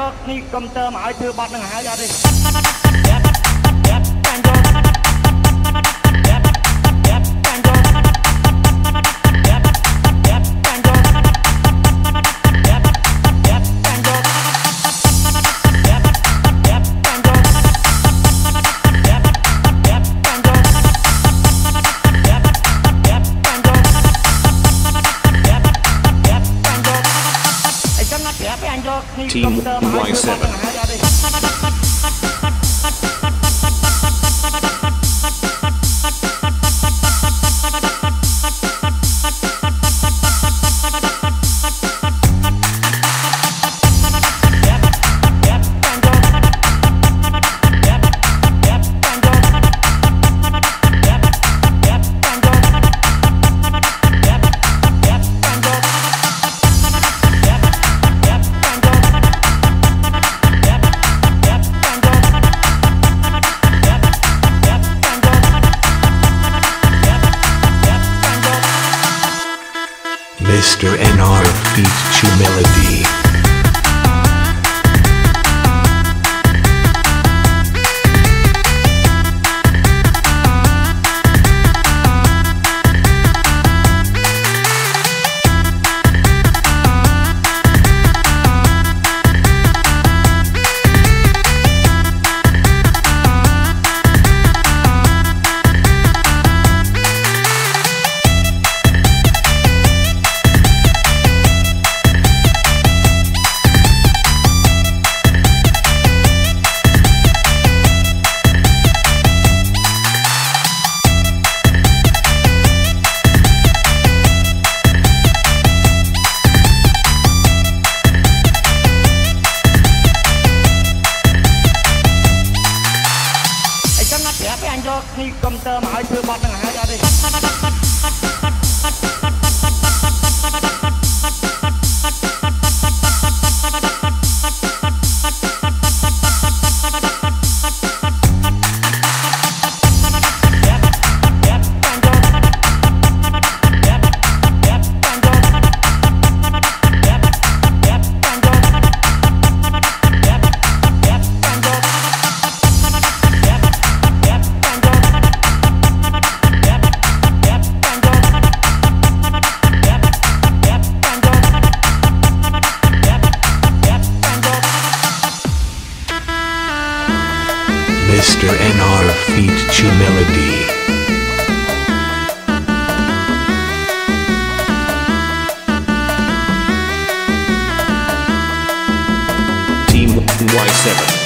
យកនេះកុំព្យូទ័រមកឲ្យធ្វើបទនឹងហើយអត់ទេ Team Y7. Mr. NR Feat Chu Melody. Ni khuôn tơ mà hỏi chưa bọt đang hái ra đi. Mr. NR Feat Chu Melody. Team Y7.